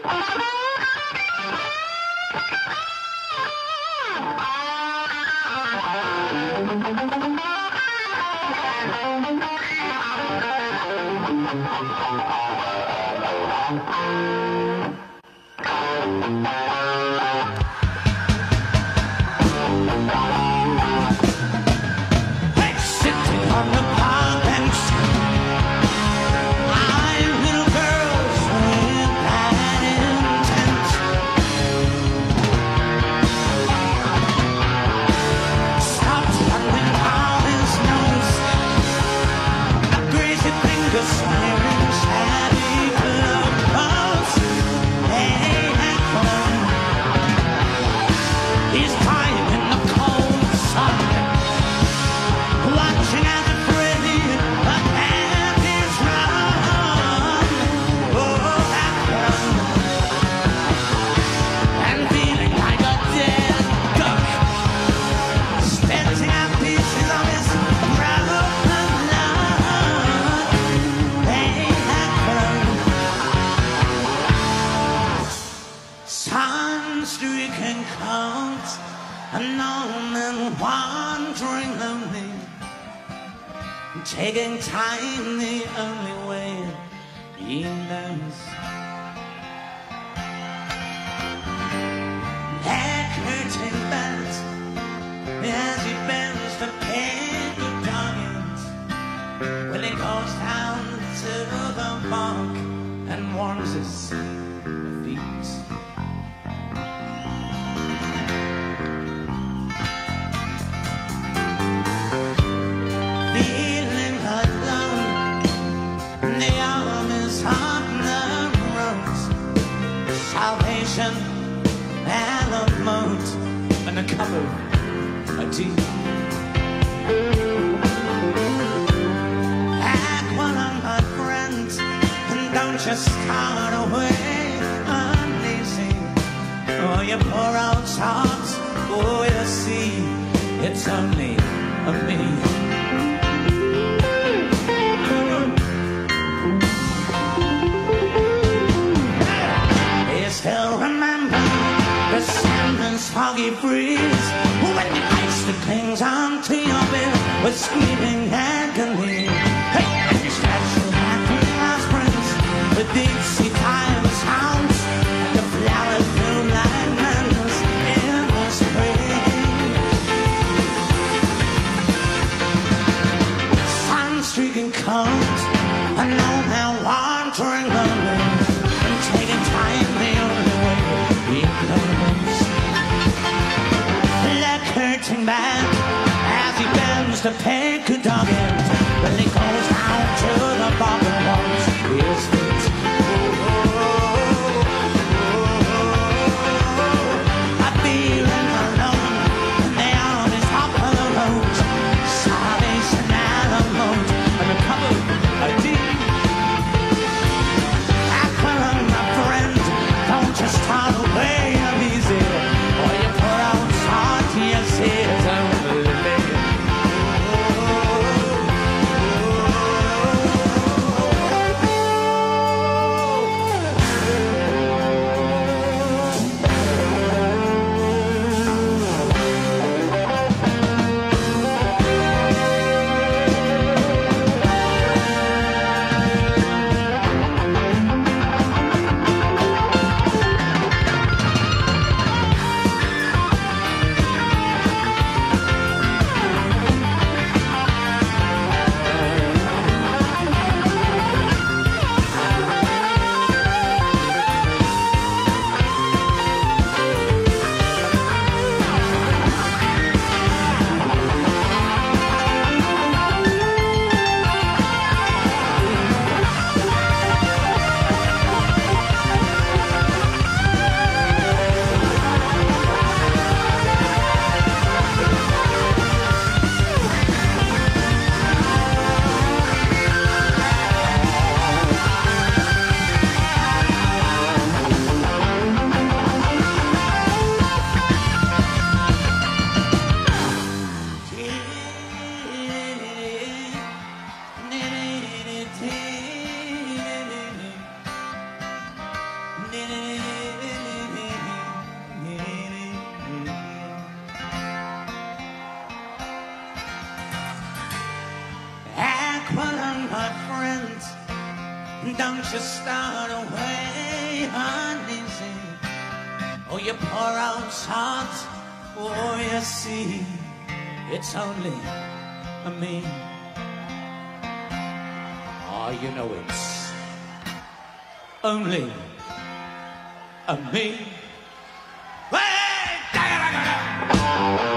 Taking time the only way he knows. That curtain bends as he bends to pick the target. When he goes down to the mark and warms his feet. Salvation and a moat and a cup of tea. Aqualung, my friend, and don't just start away uneasy. Oh, you pour out salt, oh, you see, it's only a me. Still remember the sandman's foggy breeze when the ice that clings onto your bed was screaming agony. Hey, and you stretch your happy last springs with deep sea time sounds and the flowers bloom like lemons in the spring. Sun streaking cold, and now they're wandering away and taking time the only way he knows. Let curtain back as he bends to pick a dog in. When he goes down to the bottom walls his feet. I'm feeling alone and the armies top of the road. Salvation and a moat and a cup of tea. Just start away uneasy, or you pour out salt to your seas and believe. Aqualung, my friends, don't you start away uneasy. Oh, you poor old sod, oh, you see, it's only a me. Oh, you know it's only a me. Hey!